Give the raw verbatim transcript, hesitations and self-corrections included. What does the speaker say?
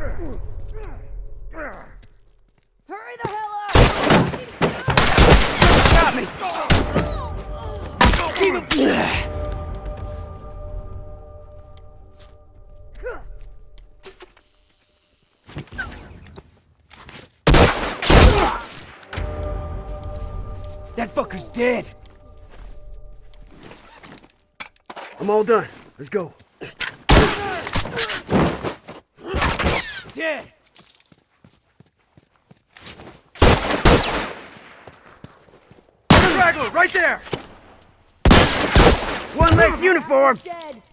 Hurry the hell up! Got me! Keep him! That fucker's dead! I'm all done. Let's go. Dead! Straggler, right there! One less uniform! Dead!